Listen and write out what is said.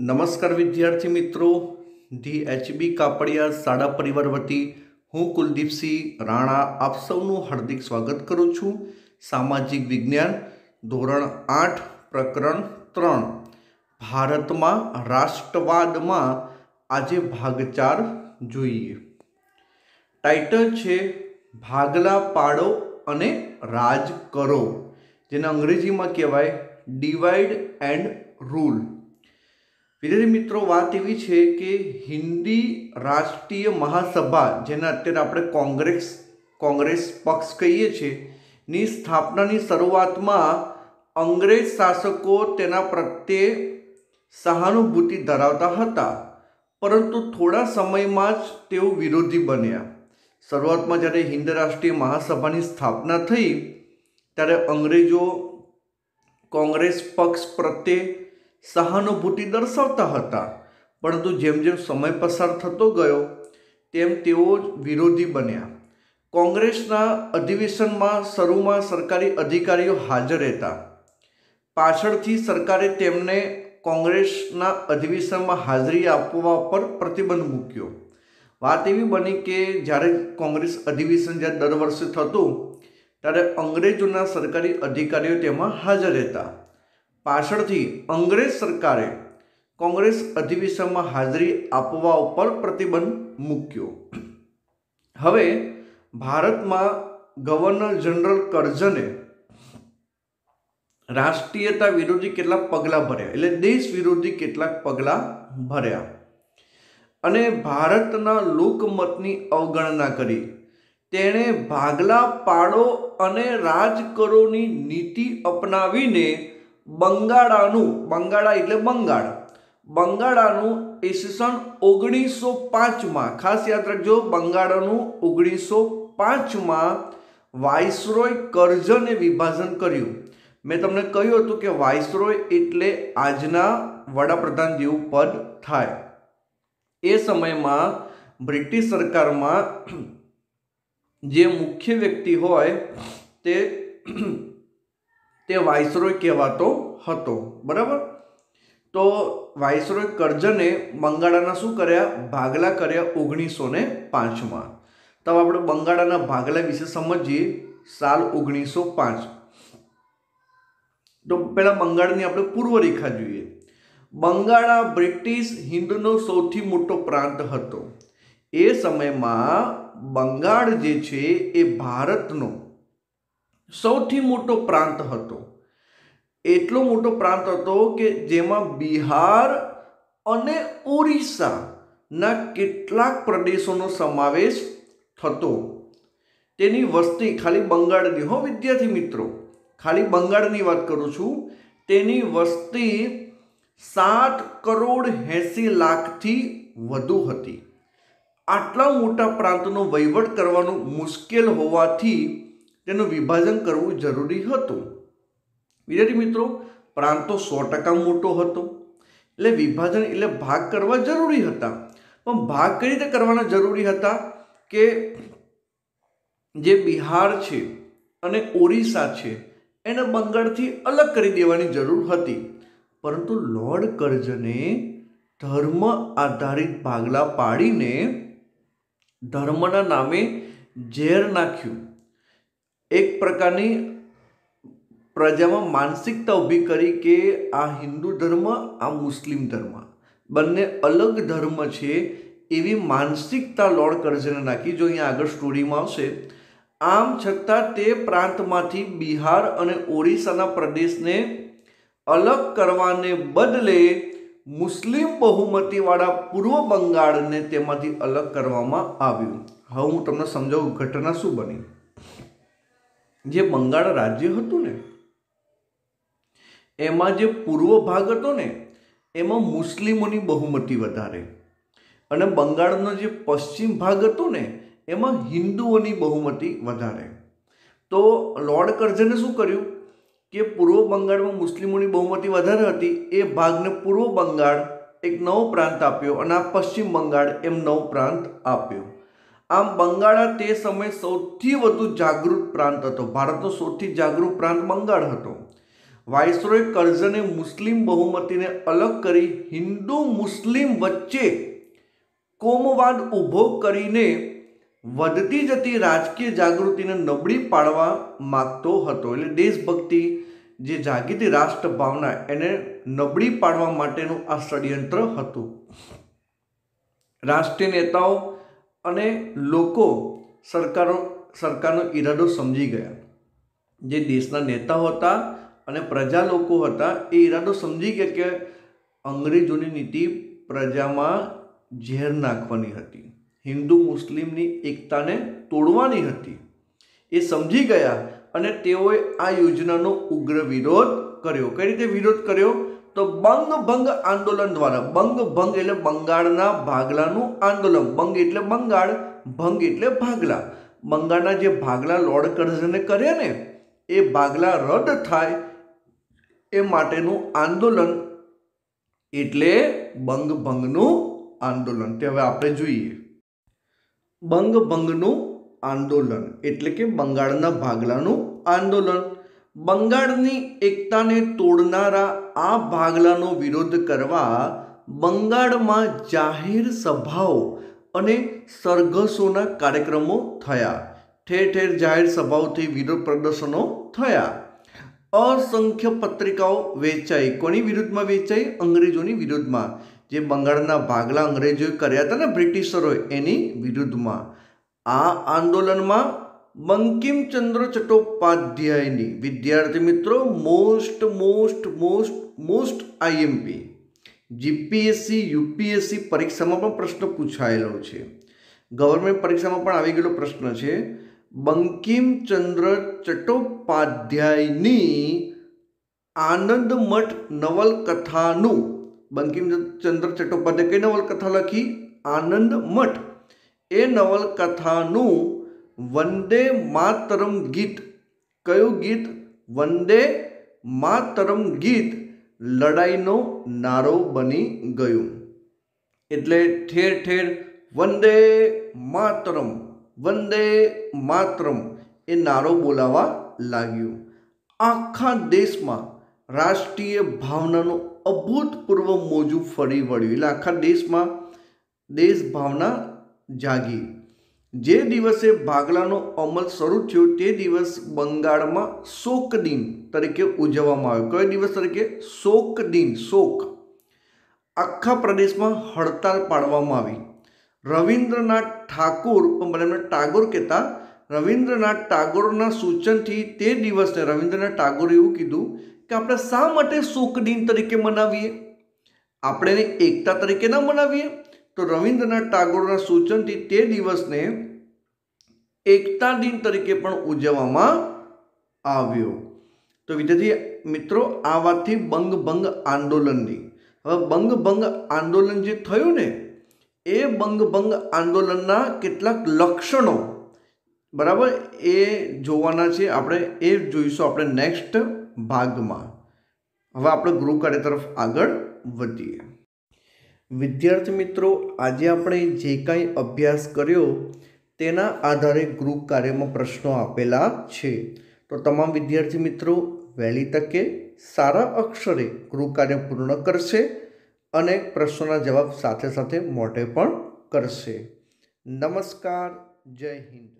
નમસ્કાર વિદ્યાર્થી મિત્રો, ધી એચબી કાપડિયા શાળા પરિવાર વતી હું કુલદીપસિંહ રાણા આપ સૌનું હાર્દિક સ્વાગત કરું છું। સામાજિક વિજ્ઞાન ધોરણ 8 પ્રકરણ 3 ભારતમાં રાષ્ટ્રવાદમાં આજે ભાગ 4 જોઈએ। ટાઇટલ છે ભાગલા પાડો અને રાજ કરો, જેને અંગ્રેજીમાં કહેવાય ડિવાઇડ એન્ડ રૂલ। વિદ્યાર્થી મિત્રો, વાત એવી છે કે હિન્દી રાષ્ટ્રીય મહાસભા, જેને અત્યારે આપણે કોંગ્રેસ પક્ષ કહીએ છીએ, ની સ્થાપનાની શરૂઆતમાં અંગ્રેજ શાસકો તેના પ્રત્યે સહાનુભૂતિ ધરાવતા હતા, પરંતુ થોડા સમયમાં જ તેઓ વિરોધી બન્યા। શરૂઆતમાં જ્યારે હિન્દ રાષ્ટ્રીય મહાસભાની સ્થાપના થઈ ત્યારે અંગ્રેજો કોંગ્રેસ પક્ષ પ્રત્યે સહાનુભૂતિ દર્શાવતા હતા, પરંતુ જેમ જેમ સમય પસાર થતો ગયો તેમ તેઓ વિરોધી બન્યા। કોંગ્રેસના અધિવેશનમાં શરૂમાં સરકારી અધિકારીઓ હાજર હતા, પાછળથી સરકારે તેમને કોંગ્રેસના અધિવેશનમાં હાજરી આપવા પર પ્રતિબંધ મૂક્યો। વાત એવી બની કે જ્યારે કોંગ્રેસ અધિવેશન જ્યારે દર વર્ષે થતું ત્યારે અંગ્રેજોના સરકારી અધિકારીઓ તેમાં હાજર હતા, પાછળથી અંગ્રેજ સરકારે કોંગ્રેસ અધિવેશનમાં હાજરી આપવા ઉપર પ્રતિબંધ મૂક્યો। હવે ભારતમાં ગવર્નર જનરલ કર્ઝને રાષ્ટ્રીયતા વિરોધી કેટલાક પગલાં ભર્યા, એટલે દેશ વિરોધી કેટલાક પગલાં ભર્યા અને ભારતના લોકમતની અવગણના કરી। તેણે ભાગલા પાડો અને રાજ કરોની નીતિ અપનાવીને બંગાળાનું ઈસવીસન 1905માં, ખાસ યાદ રાખજો, બંગાળાનું 1905માં વાઇસરોય કર્ઝને વિભાજન કર્યું। મેં તમને કહ્યું હતું કે વાઇસરોય એટલે આજના વડાપ્રધાન જેવું પદ થાય। એ સમયમાં બ્રિટિશ સરકારમાં જે મુખ્ય વ્યક્તિ હોય તે વાઇસરોય કહેવાતો હતો, બરાબર। તો વાઇસરોય કર્ઝને બંગાળાના શું કર્યા? ભાગલા કર્યા 1905માં। તો આપણે બંગાળાના ભાગલા વિશે સમજીએ। સાલ 1905। તો પહેલા બંગાળની આપણે પૂર્વરેખા જોઈએ। બંગાળા બ્રિટિશ હિંદનો સૌથી મોટો પ્રાંત હતો। એ સમયમાં બંગાળ જે છે એ ભારતનો સૌથી મોટો પ્રાંત હતો। એટલો મોટો પ્રાંત હતો કે જેમાં બિહાર અને ઓરિસ્સાના કેટલાક પ્રદેશોનો સમાવેશ થતો। તેની વસ્તી, ખાલી બંગાળની, હો વિદ્યાર્થી મિત્રો, ખાલી બંગાળની વાત કરું છું, તેની વસ્તી 7,80,00,000થી વધુ હતી। આટલા મોટા પ્રાંતનો વહીવટ કરવાનું મુશ્કેલ હોવાથી તેનું વિભાજન કરવું જરૂરી હતું। વિદ્યાર્થી મિત્રો, પ્રાંત તો 100% મોટો હતો, એટલે વિભાજન એટલે ભાગ કરવા જરૂરી હતા। પણ ભાગ કઈ રીતે કરવાના જરૂરી હતા કે જે બિહાર છે અને ઓરિસ્સા છે એને બંગાળથી અલગ કરી દેવાની જરૂર હતી, પરંતુ લોર્ડ કર્ઝને ધર્મ આધારિત ભાગલા પાડીને ધર્મના નામે ઝેર નાખ્યું। એક પ્રકારની પ્રજામાં માનસિકતા ઊભી કરી કે આ હિન્દુ ધર્મ, આ મુસ્લિમ ધર્મ, બંને અલગ ધર્મ છે, એવી માનસિકતા લોર્ડ કર્ઝને નાખી, જો અહીંયા આગળ સ્ટોરીમાં આવશે। આમ છતાં તે પ્રાંતમાંથી બિહાર અને ઓરિસ્સાના પ્રદેશને અલગ કરવાને બદલે મુસ્લિમ બહુમતીવાળા પૂર્વ બંગાળને તેમાંથી અલગ કરવામાં આવ્યું। હવે હું તમને સમજાવું ઘટના શું બની। જે બંગાળ રાજ્ય હતું ને એમાં જે પૂર્વ ભાગ હતો ને એમાં મુસ્લિમોની બહુમતી વધારે, અને બંગાળનો જે પશ્ચિમ ભાગ હતો ને એમાં હિન્દુઓની બહુમતી વધારે। તો લોર્ડ કર્ઝને શું કર્યું કે પૂર્વ બંગાળમાં મુસ્લિમોની બહુમતી વધારે હતી, એ ભાગને પૂર્વ બંગાળ એક નવો પ્રાંત આપ્યો અને આ પશ્ચિમ બંગાળ એમ નવો પ્રાંત આપ્યો। આમ બંગાળા તે સમયે સૌથી વધુ જાગૃત પ્રાંત હતો। ભારતનો સૌથી જાગૃત પ્રાંત બંગાળ હતો। વાઇસરોય કર્ઝને મુસ્લિમ બહુમતીને અલગ કરી હિન્દુ મુસ્લિમ વચ્ચે કોમવાદ ઊભો કરીને વધતી જતી રાજકીય જાગૃતિને નબળી પાડવા માગતો હતો। એટલે દેશભક્તિ જે જાગીતી રાષ્ટ્ર ભાવના એને નબળી પાડવા માટેનું આ ષડયંત્ર હતું। રાષ્ટ્રીય નેતાઓ અને લોકો સરકારનો ઈરાદો સમજી ગયા। જે દેશના નેતાઓ હતા અને પ્રજા લોકો હતા એ ઈરાદો સમજી ગયા કે અંગ્રેજોની નીતિ પ્રજામાં ઝેર નાખવાની હતી, હિન્દુ મુસ્લિમની એકતાને તોડવાની હતી। એ સમજી ગયા અને તેઓએ આ યોજનાનો ઉગ્ર વિરોધ કર્યો। કઈ રીતે વિરોધ કર્યો? તો બંગ આંદોલન દ્વારા। બંગ એટલે બંગાળના ભાગલાનું આંદોલન। બંગ એટલે બંગાળ, ભંગ એટલે ભાગલા। બંગાળના જે ભાગલા લોર્ડ કર્ઝને કર્યા ને એ ભાગલા રદ થાય એ માટેનું આંદોલન એટલે બંગનું આંદોલન। તે હવે આપણે જોઈએ। બંગનું આંદોલન એટલે કે બંગાળના ભાગલાનું આંદોલન। બંગાળની એકતાને તોડનારા આ ભાગલાનો વિરોધ કરવા બંગાળમાં જાહેર સભાઓ અને સરઘસોના કાર્યક્રમો થયા। ઠેર ઠેર જાહેર સભાઓથી વિરોધ પ્રદર્શનો થયા। અસંખ્ય પત્રિકાઓ વેચાઈ। કોની વિરુદ્ધમાં વેચાઈ? અંગ્રેજોની વિરુદ્ધમાં। જે બંગાળના ભાગલા અંગ્રેજોએ કર્યા હતા ને બ્રિટિશરોએ એની વિરુદ્ધમાં। આ આંદોલનમાં બંકિમચંદ્ર ચટ્ટોપાધ્યાયની, વિદ્યાર્થી મિત્રો, મોસ્ટ આઈએમપી જીપીએસસી યુપીએસસી પરીક્ષામાં પણ પ્રશ્ન પૂછાયેલો છે। ગવર્મેન્ટ પરીક્ષામાં પણ આવી ગયેલો પ્રશ્ન છે। બંકિમચંદ્ર ચટ્ટોપાધ્યાયની આનંદ મઠ નવલકથાનું, બંકિમચંદ્ર ચટ્ટોપાધ્યાય કઈ નવલકથા લખી? આનંદ મઠ। એ નવલકથાનું વંદે માતરમ ગીત, કયું ગીત? વંદે માતરમ ગીત લડાઈનો નારો બની ગયું। એટલે ઠેર ઠેર વંદે માતરમ એ નારો બોલાવા લાગ્યો। આખા દેશમાં રાષ્ટ્રીય ભાવનાનું અભૂતપૂર્વ મોજું ફરી વળ્યું। એટલે આખા દેશમાં દેશ ભાવના જાગી। જે દિવસે ભાગલાનો અમલ શરૂ થયો તે દિવસ બંગાળમાં શોક દિન તરીકે ઉજવવામાં આવ્યો। કયો દિવસ તરીકે? શોક દિન, શોક। આખા પ્રદેશમાં હડતાલ પાડવામાં આવી। રવિન્દ્રનાથ ઠાકોર, પણ ટાગોર કહેતા, રવિન્દ્રનાથ ટાગોરના સૂચનથી તે દિવસને રવિન્દ્રનાથ ટાગોરે એવું કીધું કે આપણે શા માટે શોક દિન તરીકે મનાવીએ, આપણે એને એકતા તરીકે ના મનાવીએ? તો રવિન્દ્રનાથ ટાગોરના સૂચનથી તે દિવસને એકતા દિન તરીકે પણ ઉજવવામાં આવ્યો। તો વિદ્યાર્થી મિત્રો, આ વાતથી બંગ આંદોલનની। હવે બંગ આંદોલન જે થયું ને એ બંગ આંદોલનના કેટલાક લક્ષણો, બરાબર, એ જોવાના છે આપણે। એ જોઈશું આપણે નેક્સ્ટ ભાગમાં। હવે આપણે ગૃહ કાર્ય તરફ આગળ વધીએ। વિદ્યાર્થી મિત્રો, આજે આપણે જે કાંઈ અભ્યાસ કર્યો તેના આધારે ગૃહ કાર્યમાં પ્રશ્નો આપેલા છે। તો તમામ વિદ્યાર્થી મિત્રો વહેલી તકે સારા અક્ષરે ગૃહ કાર્ય પૂર્ણ કરશે અને પ્રશ્નોના જવાબ સાથે સાથે મોઢે પણ કરશે। નમસ્કાર, જય હિન્દ।